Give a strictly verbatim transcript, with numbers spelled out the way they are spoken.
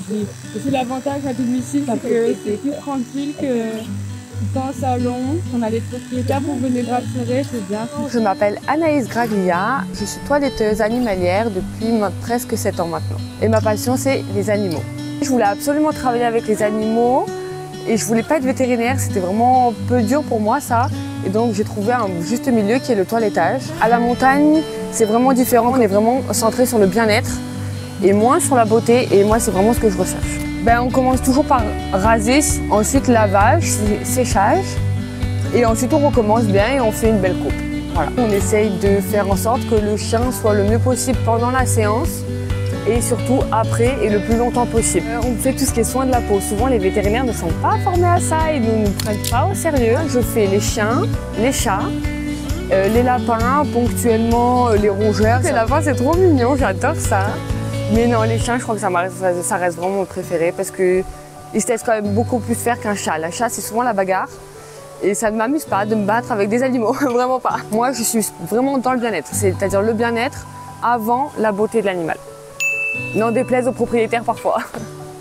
Et c'est l'avantage à domicile, c'est que c'est plus tranquille que dans le salon. On a les propriétaires pour venir rassurer, c'est bien. Je m'appelle Anaïs Graglia, je suis toiletteuse animalière depuis presque sept ans maintenant. Et ma passion, c'est les animaux. Je voulais absolument travailler avec les animaux et je voulais pas être vétérinaire, c'était vraiment un peu dur pour moi ça. Et donc j'ai trouvé un juste milieu qui est le toilettage. À la montagne, c'est vraiment différent, on est vraiment centré sur le bien-être et moins sur la beauté, et moi c'est vraiment ce que je recherche. Ben, on commence toujours par raser, ensuite lavage, séchage, et ensuite on recommence bien et on fait une belle coupe. Voilà. On essaye de faire en sorte que le chien soit le mieux possible pendant la séance et surtout après et le plus longtemps possible. Euh, on fait tout ce qui est soin de la peau. Souvent les vétérinaires ne sont pas formés à ça et ne nous prennent pas au sérieux. Je fais les chiens, les chats, euh, les lapins, ponctuellement euh, les rongeurs. Les lapins c'est trop mignon, j'adore ça. Mais non, les chiens, je crois que ça, ça reste vraiment mon préféré parce qu'ils se laissent quand même beaucoup plus faire qu'un chat. La chat, c'est souvent la bagarre et ça ne m'amuse pas de me battre avec des animaux, vraiment pas. Moi, je suis vraiment dans le bien-être, c'est-à-dire le bien-être avant la beauté de l'animal. N'en déplaise aux propriétaires parfois.